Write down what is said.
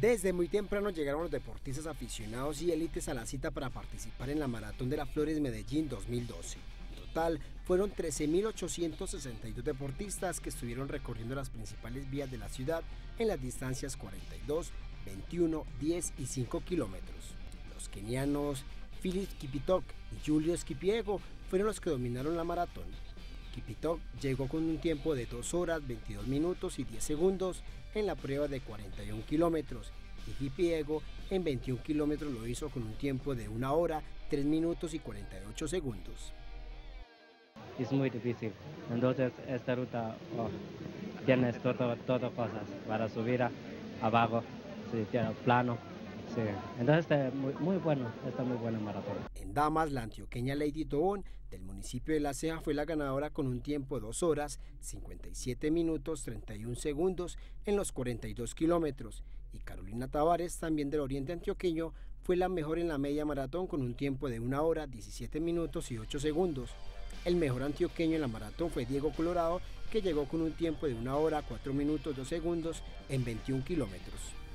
Desde muy temprano llegaron los deportistas aficionados y élites a la cita para participar en la Maratón de las Flores Medellín 2012. En total, fueron 13.862 deportistas que estuvieron recorriendo las principales vías de la ciudad en las distancias 42, 21, 10 y 5 kilómetros. Los kenianos Philip Kipitok y Julius Kipyego fueron los que dominaron la maratón. Kipitok llegó con un tiempo de 2 horas, 22 minutos y 10 segundos en la prueba de 41 kilómetros y Kipyego en 21 kilómetros lo hizo con un tiempo de 1 hora, 3 minutos y 48 segundos. Es muy difícil, entonces esta ruta tienes todo cosas para subir abajo, sí, tiene plano. Sí. Entonces está muy bueno, está muy buena maratón. En damas, la antioqueña Lady Tobón del municipio de La Ceja fue la ganadora con un tiempo de 2 horas, 57 minutos, 31 segundos en los 42 kilómetros y Carolina Tavares, también del oriente antioqueño, fue la mejor en la media maratón con un tiempo de 1 hora, 17 minutos y 8 segundos. El mejor antioqueño en la maratón fue Diego Colorado, que llegó con un tiempo de 1 hora, 4 minutos, 2 segundos en 21 kilómetros.